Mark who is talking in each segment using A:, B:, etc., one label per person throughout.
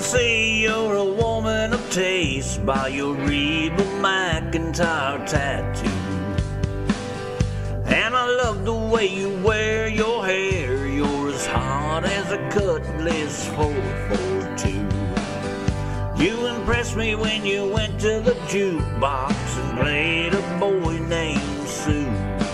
A: see you're a woman of taste by your Reba McEntire tattoo. And I love the way you wear your hair. You're as hot as a Cutlass 442. You impressed me when you went to the jukebox and played a boy named Sue.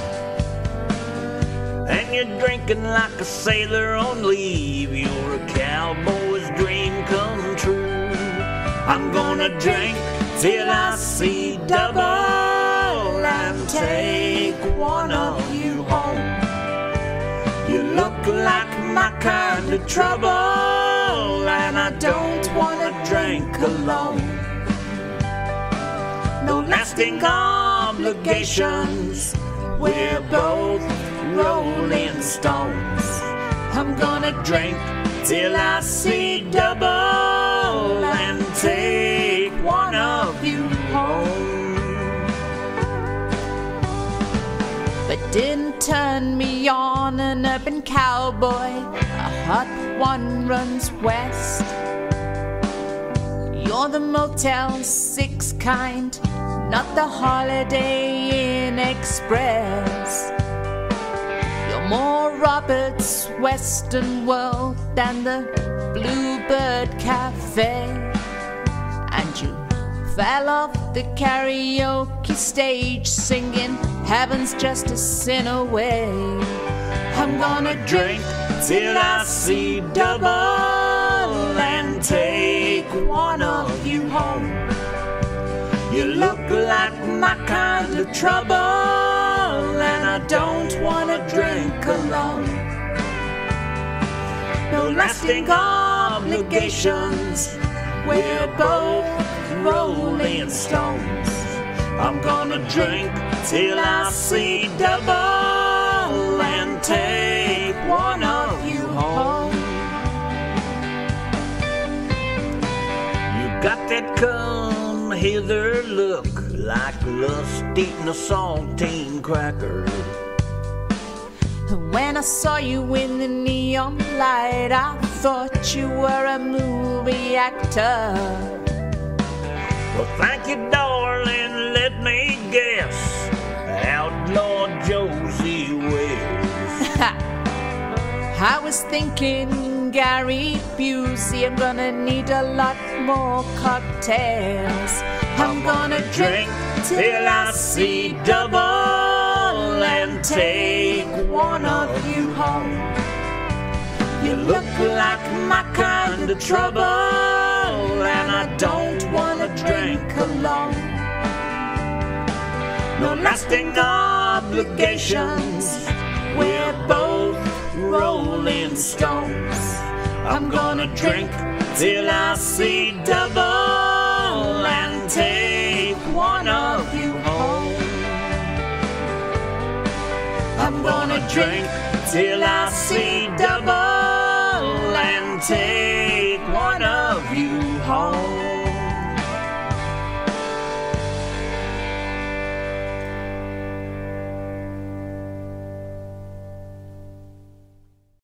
A: And you're drinking like a sailor on leave. You're a cowboy's dream come true. I'm gonna drink till I see double and take one of you home. You look like my kind of trouble, and I don't wanna drink alone. No lasting obligations, we're both rolling stones. I'm gonna drink till I see double and take one of you home. But didn't turn me on an urban cowboy. A hot one runs west. You're the Motel 6 kind, not the Holiday Inn Express. More Robert's Western World than the Bluebird Cafe. And you fell off the karaoke stage singing Heaven's Just a Sin Away. I'm gonna drink till I see double and take one of you home. You look like my kind of trouble, and I don't wanna drink alone. No lasting obligations, we're both rolling stones. I'm gonna drink till I see double and take one of you home. You got that come hither look, like lust eating a saltine cracker. When I saw you in the neon light, I thought you were a movie actor. Well, thank you, darling, let me guess, Outlaw Josie Wales. I was thinking Gary Busey. I'm gonna need a lot more cocktails. I'm gonna drink till I see double and take one of you home. You look like my kind of trouble, and I don't wanna drink alone. No lasting obligations, we're both rolling stones. I'm gonna drink till I see double and take one of you home. I'm gonna drink till I see double and take one of you home.